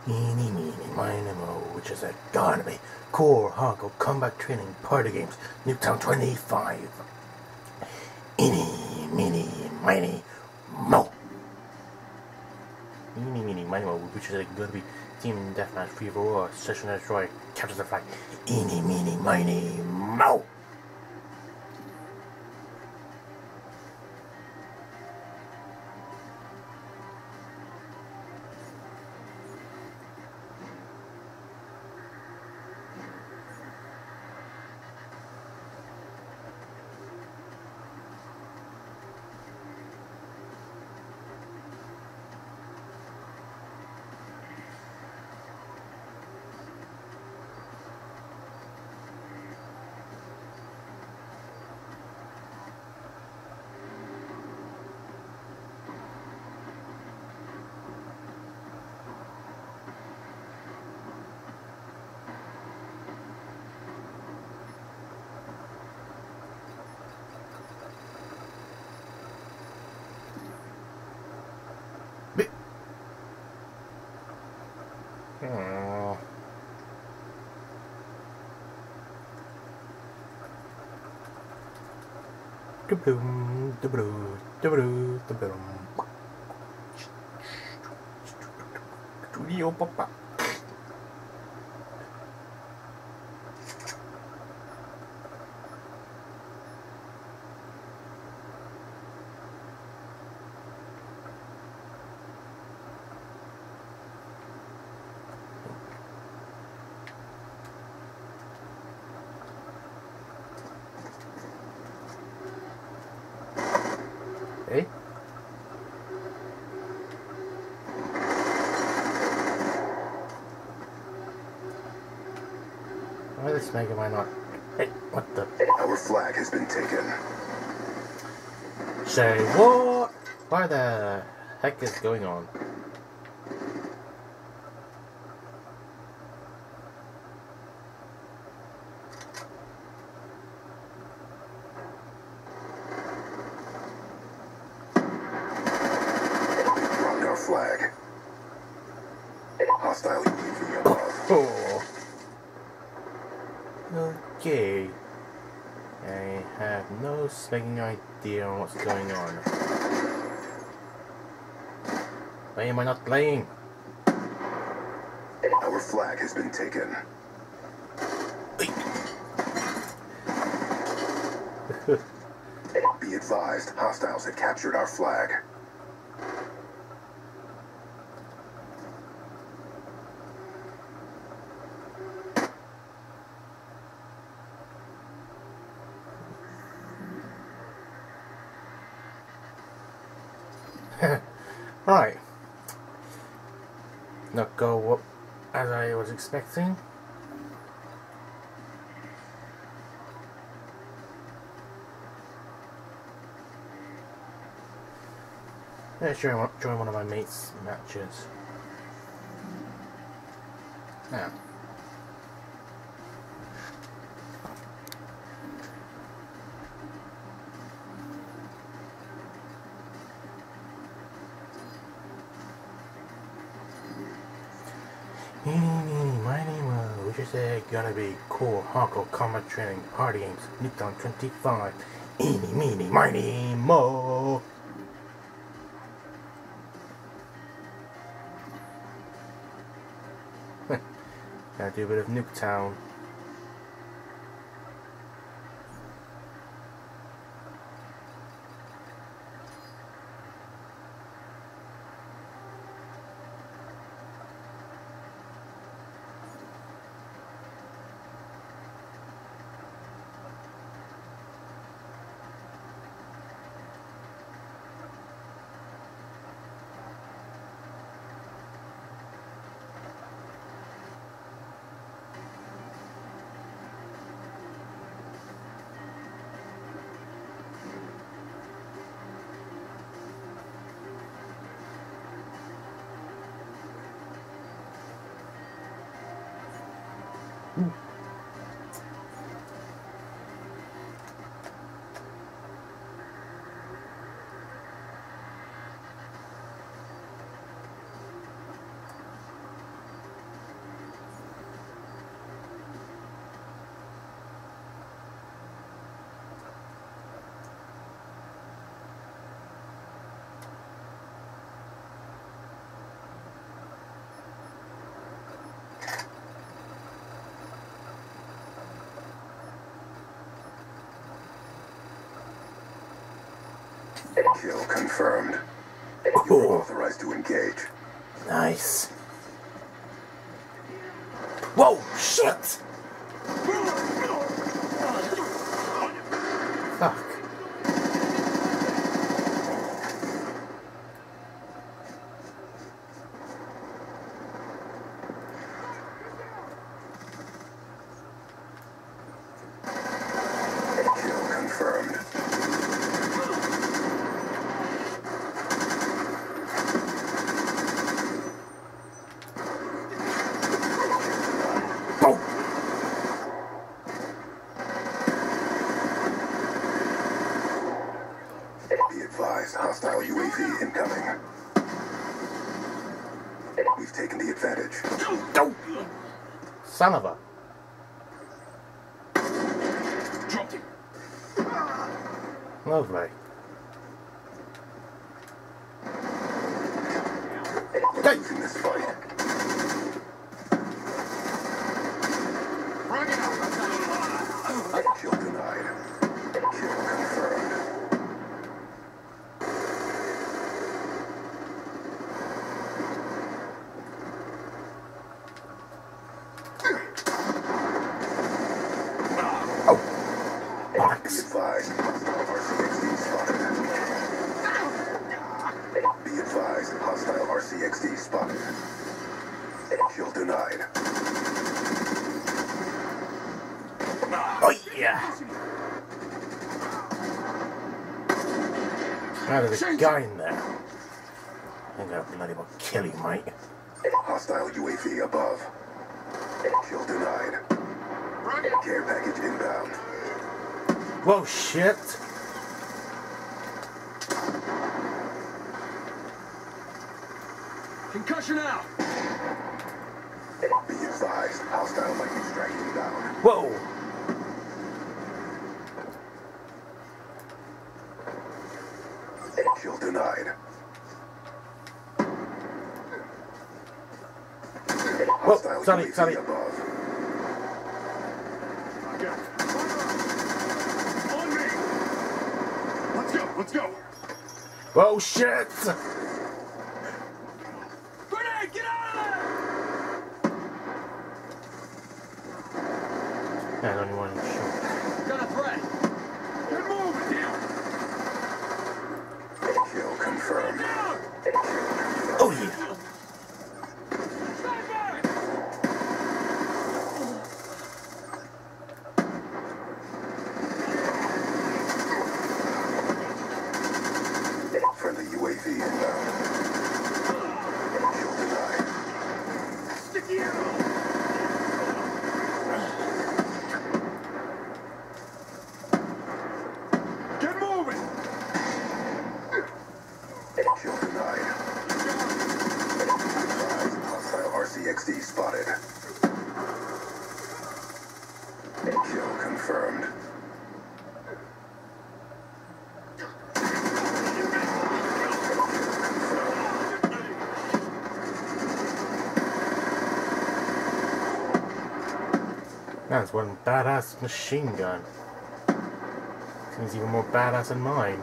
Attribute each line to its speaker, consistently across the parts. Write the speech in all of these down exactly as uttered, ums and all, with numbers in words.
Speaker 1: Eeny, meeny, miny, mo, which is a gonna be core hardcore combat training party games, Nuketown twenty-five. Eeny, meeny, miny, mo. Eeny, meeny, miny, mo, which is a gonna be team deathmatch free for war, session destroy, capture the flag. Eeny, meeny, miny, mo. Oh. Da-bloom, da-bloo, da-bloo, da-bloom. Studio Papa. Hey? Why this Mega Man not? Hey, what the?
Speaker 2: Our flag has been taken.
Speaker 1: Say what? Why the heck is going on?
Speaker 2: Dropped our flag. Hostile U V above.
Speaker 1: Oh. Okay. I have no spanking idea on what's going on. Why am I not playing?
Speaker 2: Our flag has been taken. Be advised, hostiles have captured our flag.
Speaker 1: Right. Not go up as I was expecting. Let's join, join one of my mates' matches. Now. My name is, which is uh, gonna be cool hardcore combat training party games, Nuketown twenty-five. Eeny, meeny, miny, mo. Gotta do a bit of Nuketown.
Speaker 2: Kill confirmed. You are authorized to engage.
Speaker 1: Nice. Whoa, shit! Fuck.
Speaker 2: Kill confirmed.
Speaker 1: Boom!
Speaker 2: Be advised, hostile U A V incoming. We've taken the advantage.
Speaker 1: Go! Son of a.
Speaker 3: Dropped him.
Speaker 1: Lovely.
Speaker 2: We're losing this fight.
Speaker 3: Bring it up.
Speaker 2: Kill denied. Kill confirmed. Be
Speaker 1: Box.
Speaker 2: advised, hostile R C X D spotted. Be advised, hostile R C X D spotted. Kill denied.
Speaker 1: Oh yeah! Now there's a guy in there. I'm gonna bloody well kill you, mate.
Speaker 2: Hostile U A V above. Kill denied. Care package inbound.
Speaker 1: Whoa, shit!
Speaker 3: Concussion out.
Speaker 2: Be advised, hostile lightning strike inbound.
Speaker 1: Whoa!
Speaker 2: Kill denied. Hostile
Speaker 1: sorry,
Speaker 2: U A V
Speaker 1: sorry.
Speaker 2: above.
Speaker 3: I got it. On me. Let's go. Let's go.
Speaker 1: Whoa, shit!
Speaker 3: Grenade, get out of there.
Speaker 1: I don't even want to shoot.
Speaker 3: Got a threat. Get moving. Down.
Speaker 2: Kill confirmed.
Speaker 3: Down.
Speaker 1: Oh yeah!
Speaker 3: Stand back.
Speaker 2: Friendly U A V inbound. Kill denied.
Speaker 3: Sticky arrow. Get moving.
Speaker 2: Kill denied. Advised, hostile R C X D spotted. Kill confirmed.
Speaker 1: That's one badass machine gun. Seems even more badass than mine.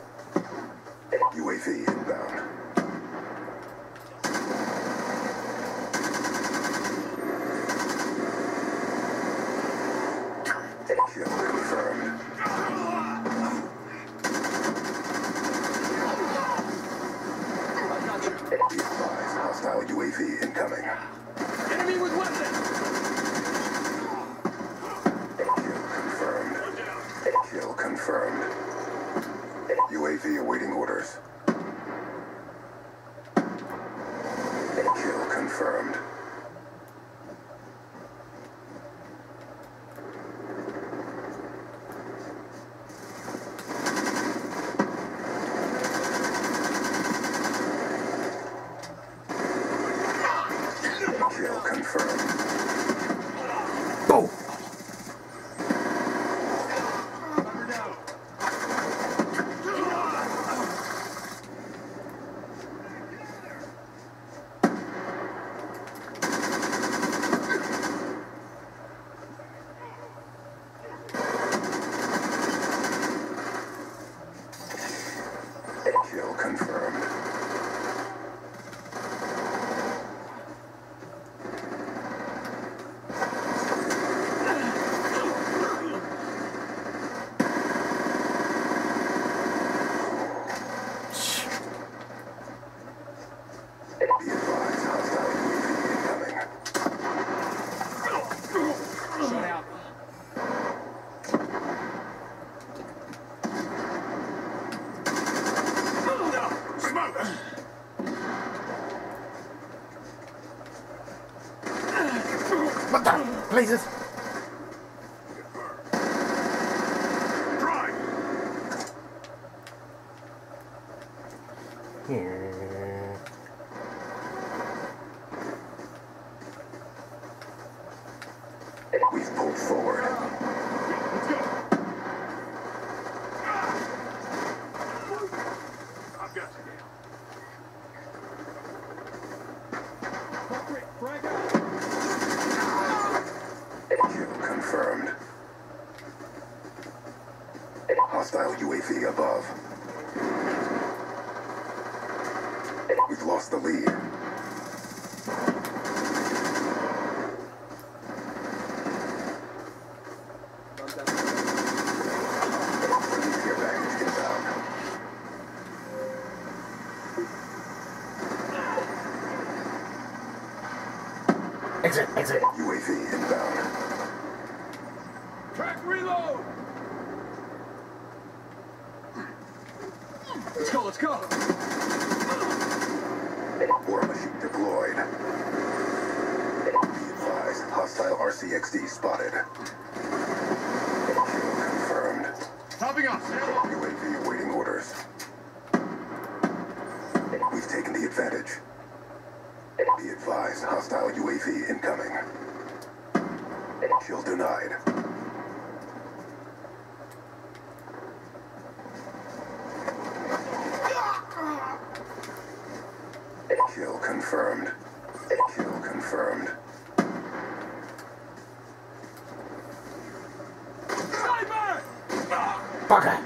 Speaker 2: U A V inbound. Kill confirmed. Be advised, hostile U A V incoming.
Speaker 3: Enemy with weapon.
Speaker 2: Kill confirmed. Kill confirmed. U A V awaiting orders. Kill confirmed. Kill confirmed.
Speaker 1: Boom!
Speaker 3: Fire down.
Speaker 2: Kill confirmed. Be advised, hostile U A V incoming.
Speaker 3: Shut out. Smoke!
Speaker 1: What the blazes?
Speaker 3: Drive!
Speaker 1: Here.
Speaker 2: We've pulled forward.
Speaker 3: Let's go! I've got you, Gale. Frag out!
Speaker 2: Kill confirmed. Hostile U A V above. We've lost the lead. Friendly care package inbound.
Speaker 1: Exit, exit.
Speaker 2: U A V inbound.
Speaker 3: Track reload! Let's go, let's go!
Speaker 2: War machine deployed. Be advised, hostile R C X D spotted. Kill confirmed.
Speaker 3: Topping off, sail!
Speaker 2: U A V awaiting orders. We've taken the advantage. Be advised, hostile U A V incoming. Kill denied. Kill confirmed. Kill confirmed.
Speaker 3: Sniper!
Speaker 1: Bugger.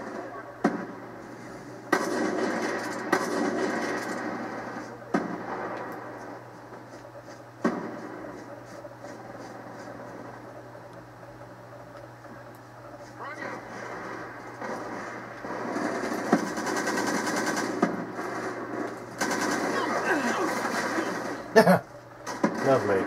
Speaker 1: Lovely.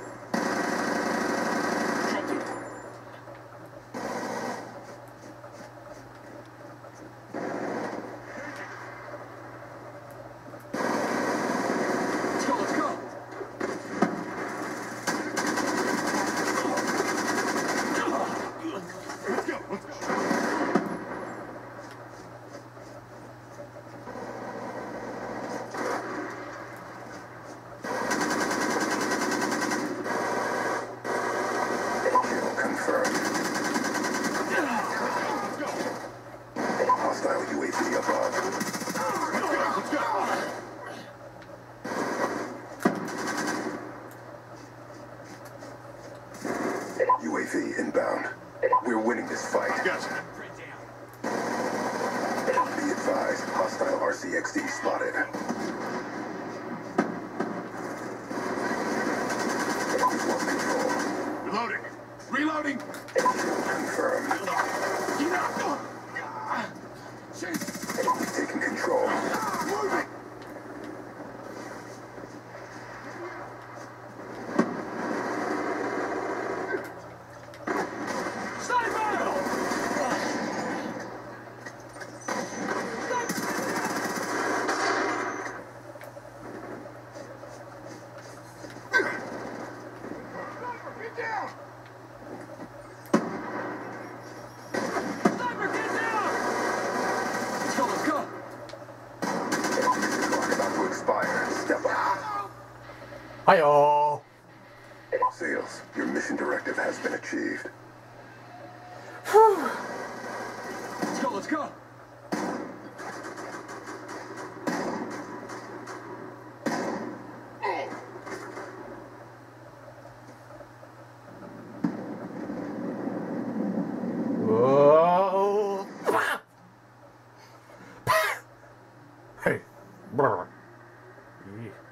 Speaker 3: Let's go, let's go! Let's go, let's go!
Speaker 2: Kill confirmed. Hostile U A V above.
Speaker 3: Let's go!
Speaker 2: U A V inbound. We're winning this fight.
Speaker 3: Gotcha.
Speaker 2: Be advised, hostile R C X D spotted. We've lost control.
Speaker 3: Reloading! Reloading!
Speaker 2: Kill confirmed. We've taken control.
Speaker 3: Get down!
Speaker 1: Hi-oh.
Speaker 2: Sales, your mission directive has been achieved.
Speaker 3: Let's go, let's go.
Speaker 1: Whoa. Brr. Yeah.